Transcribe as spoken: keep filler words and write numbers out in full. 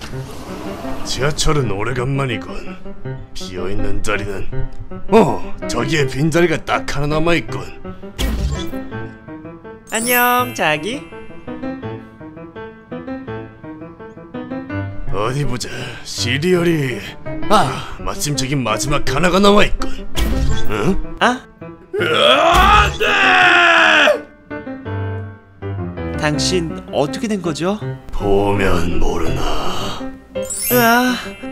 지하철은 오래간만이군. 비어있는 자리는 어 저기에 빈자리가 딱 하나 남아있군. 안녕 자기. 어디 보자. 시리얼이 아 마침 저기 마지막 하나가 남아있군. 응? 아? 안돼! 당신 어떻게 된 거죠? 보면 모르나. 으아,